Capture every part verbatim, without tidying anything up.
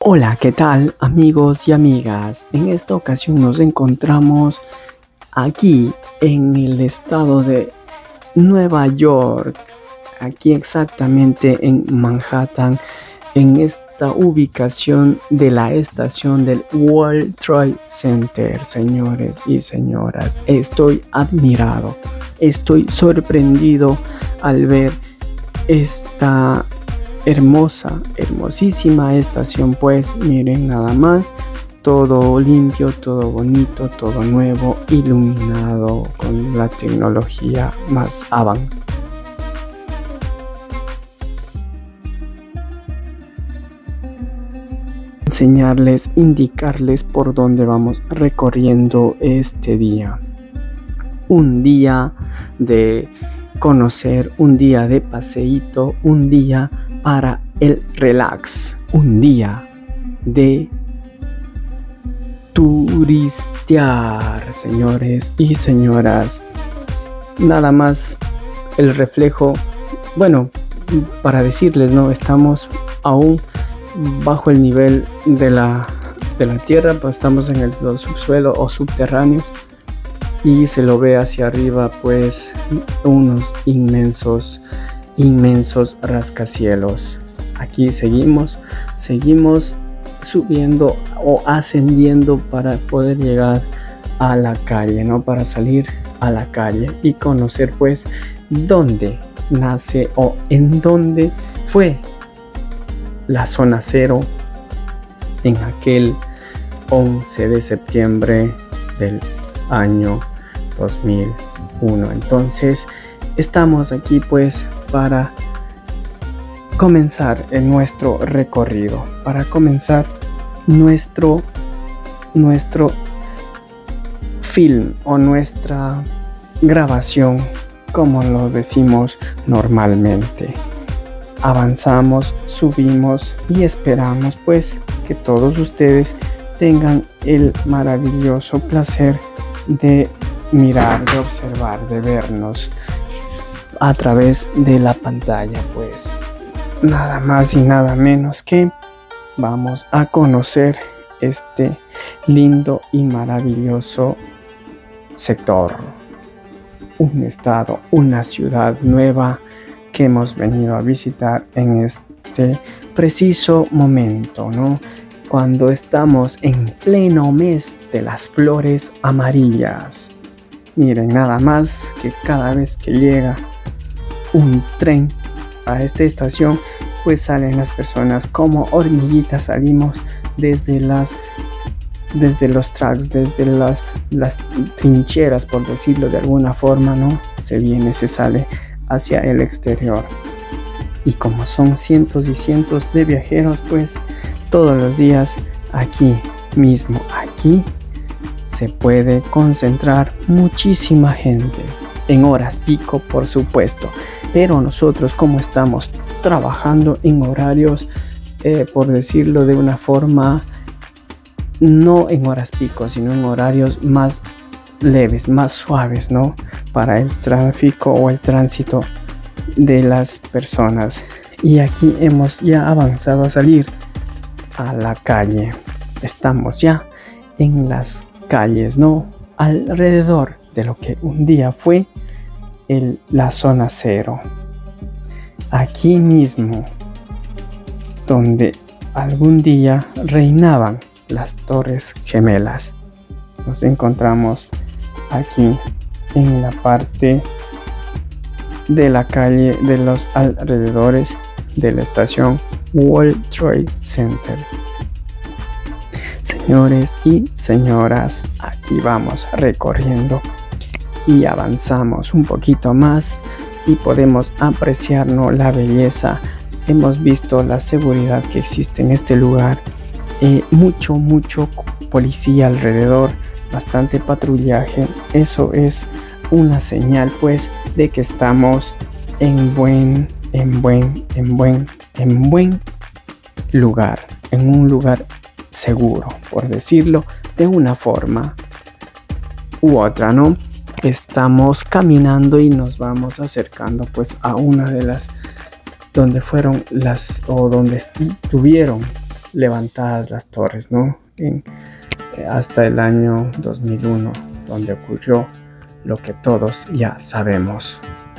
Hola, ¿qué tal amigos y amigas? En esta ocasión nos encontramos aquí en el estado de Nueva York, aquí exactamente en Manhattan, en esta ubicación de la estación del World Trade Center. Señores y señoras, estoy admirado, estoy sorprendido al ver esta hermosa, hermosísima estación. Pues miren nada más, todo limpio, todo bonito, todo nuevo, iluminado con la tecnología más avanzada. Enseñarles, indicarles por dónde vamos recorriendo este día. Un día de conocer, un día de paseíto, un día para el relax, un día de turistear, señores y señoras. Nada más el reflejo, bueno, para decirles, no estamos aún bajo el nivel de la, de la tierra, pues estamos en el subsuelo o subterráneos, y se lo ve hacia arriba pues unos inmensos inmensos rascacielos. Aquí seguimos seguimos subiendo o ascendiendo para poder llegar a la calle, no para salir a la calle y conocer pues dónde nace o en dónde fue la zona cero en aquel once de septiembre del año dos mil uno. Entonces estamos aquí pues para comenzar en nuestro recorrido, para comenzar nuestro nuestro film o nuestra grabación, como lo decimos normalmente. Avanzamos, subimos y esperamos pues que todos ustedes tengan el maravilloso placer de mirar, de observar, de vernos a través de la pantalla. Pues nada más y nada menos que vamos a conocer este lindo y maravilloso sector, un estado, una ciudad nueva que hemos venido a visitar en este preciso momento, ¿no? Cuando estamos en pleno mes de las flores amarillas. Miren nada más que cada vez que llega un tren a esta estación, pues salen las personas como hormiguitas. Salimos desde las desde los tracks, desde las, las trincheras, por decirlo de alguna forma, ¿no? Se viene, se sale hacia el exterior. Y como son cientos y cientos de viajeros, pues todos los días aquí mismo, aquí se puede concentrar muchísima gente en horas pico, por supuesto, pero nosotros, como estamos trabajando en horarios, eh, por decirlo de una forma, no en horas pico, sino en horarios más leves, más suaves, ¿no? Para el tráfico o el tránsito de las personas. Y aquí hemos ya avanzado a salir a la calle. Estamos ya en las calles, ¿no? Alrededor de lo que un día fue el, la zona cero. Aquí mismo, donde algún día reinaban las Torres Gemelas. Nos encontramos aquí en la parte de la calle de los alrededores de la estación World Trade Center. Señores y señoras, aquí vamos recorriendo y avanzamos un poquito más y podemos apreciarnos la belleza. Hemos visto la seguridad que existe en este lugar, eh, mucho mucho policía alrededor, bastante patrullaje. Eso es una señal pues de que estamos en buen en buen en buen en buen lugar, en un lugar seguro, por decirlo de una forma u otra, ¿no? Estamos caminando y nos vamos acercando pues a una de las donde fueron las o donde estuvieron levantadas las torres, ¿no? En, hasta el año dos mil uno, donde ocurrió lo que todos ya sabemos.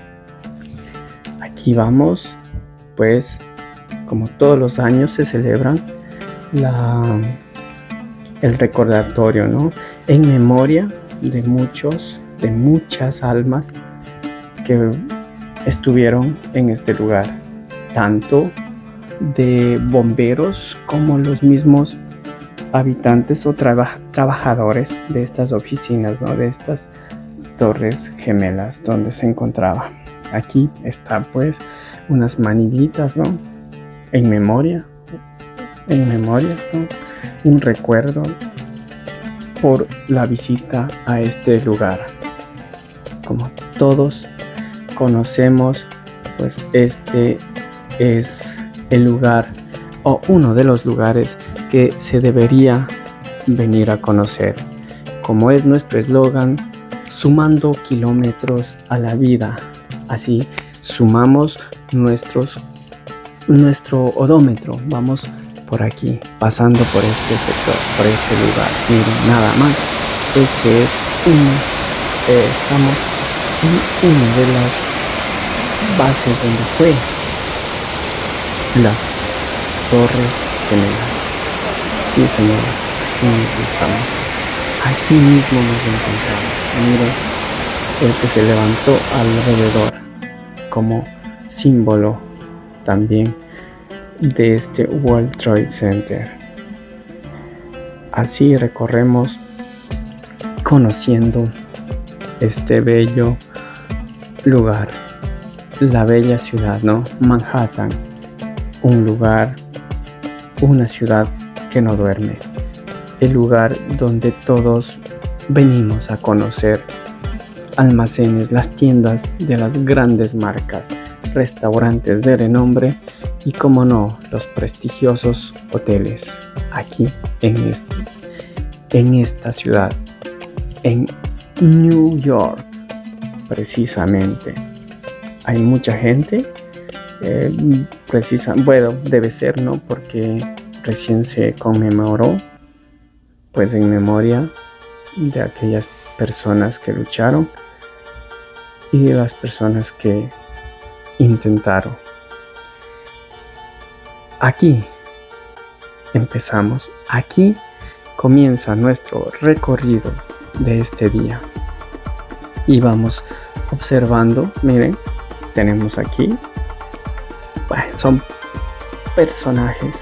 Aquí vamos, pues, como todos los años se celebran la, el recordatorio, ¿no? En memoria de muchos, de muchas almas que estuvieron en este lugar, tanto de bomberos como los mismos habitantes o traba- trabajadores de estas oficinas, ¿no? De estas torres gemelas donde se encontraba. Aquí está pues unas manillitas, ¿no? En memoria, en memoria, ¿no? Un recuerdo por la visita a este lugar. Como todos conocemos, pues este es el lugar o uno de los lugares que se debería venir a conocer. Como es nuestro eslogan, sumando kilómetros a la vida. Así sumamos nuestros, nuestro odómetro. Vamos por aquí, pasando por este sector, por este lugar. Miren, nada más. Este es uno, eh, estamos en una de las bases donde fue las torres gemelas. Sí, señora, aquí estamos. Aquí mismo nos encontramos. Miren, el que se levantó alrededor como símbolo también de este World Trade Center. Así recorremos conociendo este bello lugar, la bella ciudad, ¿no? Manhattan, un lugar, una ciudad que no duerme, el lugar donde todos venimos a conocer almacenes, las tiendas de las grandes marcas, restaurantes de renombre y, como no, los prestigiosos hoteles aquí en, este, en esta ciudad, en New York, precisamente. Hay mucha gente, eh, precisa, bueno, debe ser, ¿no? Porque recién se conmemoró, pues en memoria de aquellas personas que lucharon y de las personas que intentaron. Aquí empezamos, aquí comienza nuestro recorrido de este día y vamos observando. Miren, tenemos aquí, bueno, son personajes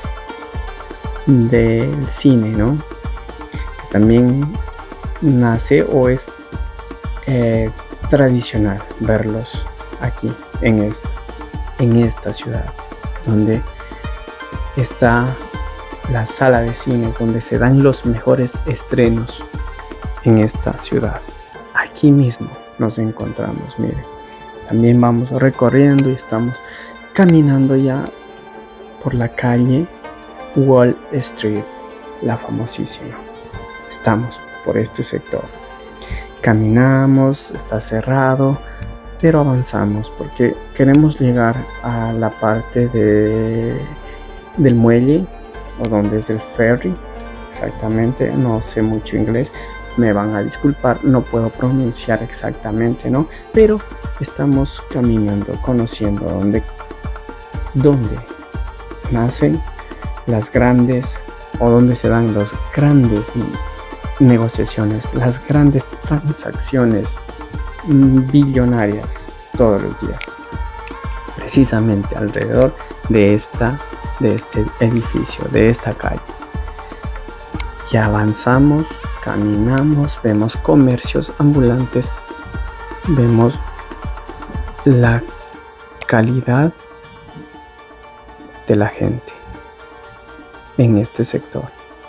del cine, ¿no? También nace o es eh, tradicional verlos aquí en esta, en esta ciudad, donde está la sala de cines, donde se dan los mejores estrenos en esta ciudad. Aquí mismo nos encontramos, miren. También vamos recorriendo y estamos caminando ya por la calle Wall Street, la famosísima. Estamos por este sector. Caminamos, está cerrado, pero avanzamos porque queremos llegar a la parte de, del muelle, o donde es el ferry. Exactamente, no sé mucho inglés, me van a disculpar, no puedo pronunciar exactamente, ¿no? Pero estamos caminando, conociendo dónde, dónde nacen las grandes, o donde se dan las grandes negociaciones, las grandes transacciones billonarias todos los días, precisamente alrededor de esta, de este edificio, de esta calle. Ya avanzamos, caminamos, vemos comercios ambulantes, vemos la calidad de la gente en este sector.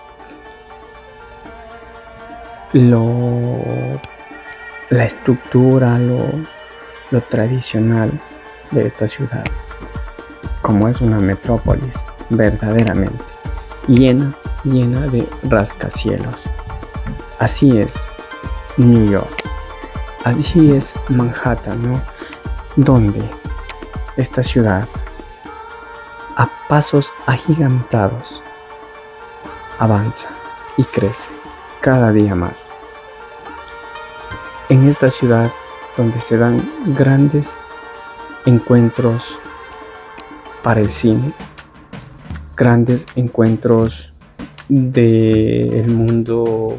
Lo, la estructura, lo, lo tradicional de esta ciudad, como es una metrópolis verdaderamente llena, llena de rascacielos. Así es New York, así es Manhattan, ¿no? Donde esta ciudad, a pasos agigantados, avanza y crece cada día más. En esta ciudad donde se dan grandes encuentros para el cine, grandes encuentros del mundo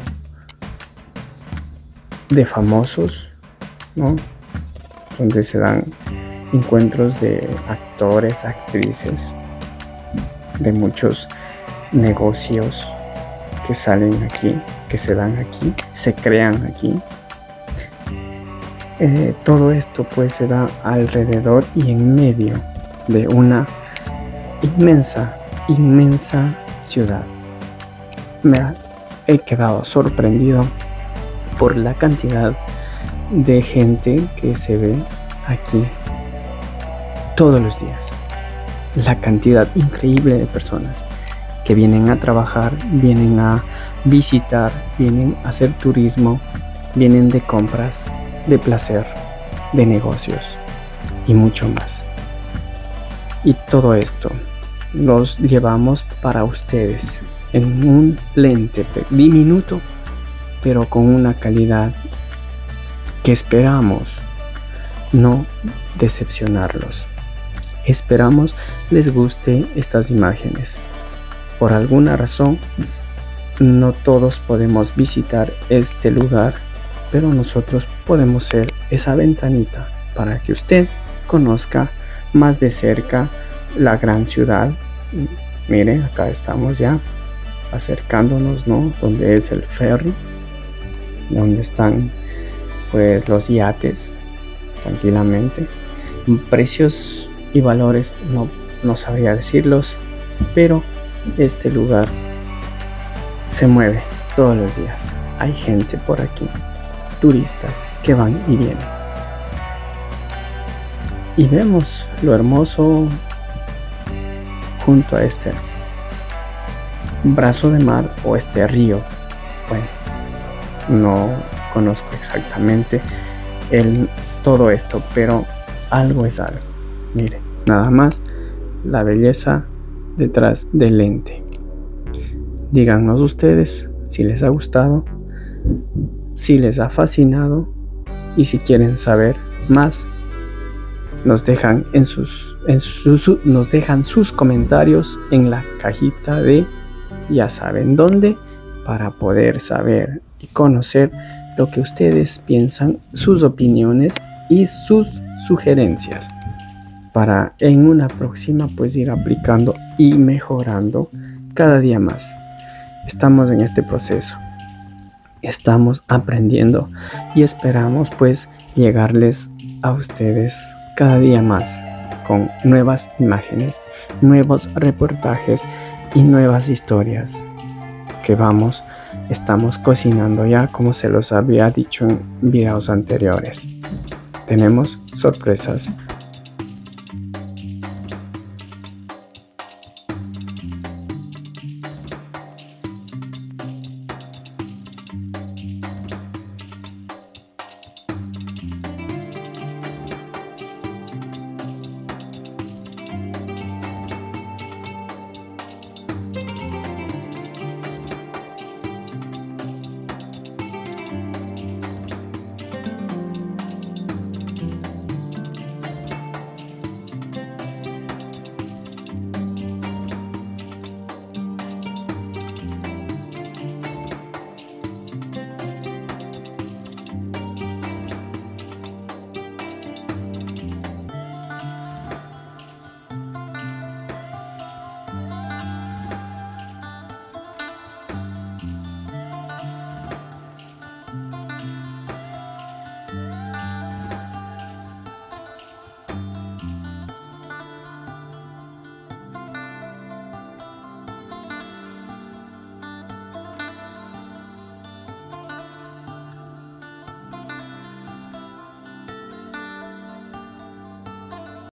de famosos, ¿no? Donde se dan encuentros de actores, actrices, de muchos negocios que salen aquí, que se dan aquí, se crean aquí. Eh, todo esto pues se da alrededor y en medio de una inmensa, inmensa ciudad. Me he quedado sorprendido por la cantidad de gente que se ve aquí todos los días. La cantidad increíble de personas que vienen a trabajar, vienen a visitar, vienen a hacer turismo, vienen de compras, de placer, de negocios y mucho más. Y todo esto los llevamos para ustedes en un lente diminuto, pero con una calidad que esperamos no decepcionarlos. Esperamos les guste estas imágenes. Por alguna razón, no todos podemos visitar este lugar, pero nosotros podemos ser esa ventanita para que usted conozca más de cerca la gran ciudad. Miren, acá estamos ya acercándonos, ¿no? Donde es el ferry, donde están pues los yates tranquilamente. Precios y valores no, no sabría decirlos, pero este lugar se mueve todos los días. Hay gente por aquí, turistas que van y vienen. Y vemos lo hermoso junto a este brazo de mar o este río. Bueno, no conozco exactamente el, todo esto, pero algo es algo. Miren, nada más la belleza detrás del lente. Díganos ustedes si les ha gustado, si les ha fascinado, y si quieren saber más, nos dejan en sus, en sus, nos dejan sus comentarios en la cajita de ya saben dónde, para poder saber y conocer lo que ustedes piensan, sus opiniones y sus sugerencias, para en una próxima pues ir aplicando y mejorando cada día más. Estamos en este proceso, estamos aprendiendo y esperamos pues llegarles a ustedes cada día más con nuevas imágenes, nuevos reportajes y nuevas historias que vamos, estamos cocinando ya, como se los había dicho en videos anteriores. Tenemos sorpresas